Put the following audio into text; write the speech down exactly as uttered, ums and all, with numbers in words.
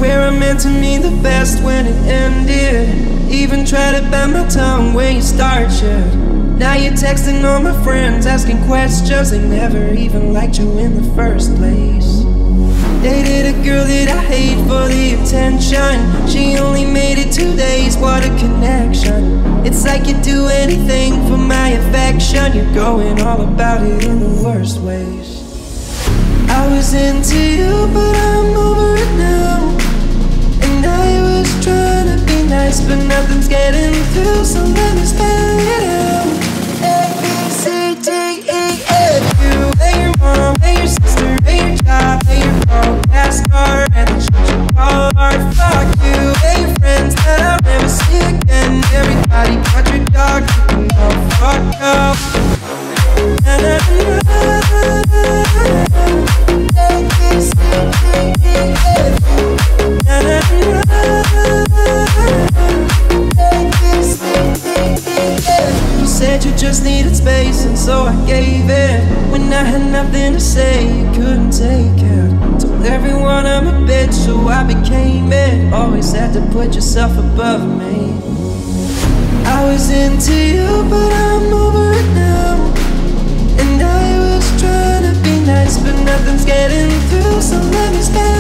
Swear I meant to mean the best when it ended. Even tried to bite my tongue when you start shit. Now you're texting all my friends, asking questions. They never even liked you in the first place. Dated a girl that I hate for the attention. She only made it two days, what a connection. It's like you'd do anything for my affection. You're going all about it in the worst ways. I was into you, but I'm over it now. And I was trying to be nice, but nothing's getting through, so let me spell it out. A, B, C, D, E, F, U. Hey your mom, hey your sister, hey your job, hey your phone, gas car, and the shit you call art. Fuck you, hey your friends that I'll never see again. Everybody but your dog, you can all fuck up. Na na na na na. A, B, C, D, E, F, U. Na na na na na. A, B, C, D, E, F. You said you just needed space, and so I gave it. When I had nothing to say, you couldn't take it. Told everyone I'm a bitch, so I became it. Always had to put yourself above me. I was into you, but I'm over it now. And I was trying to be nice, but nothing's getting through, so let me stay.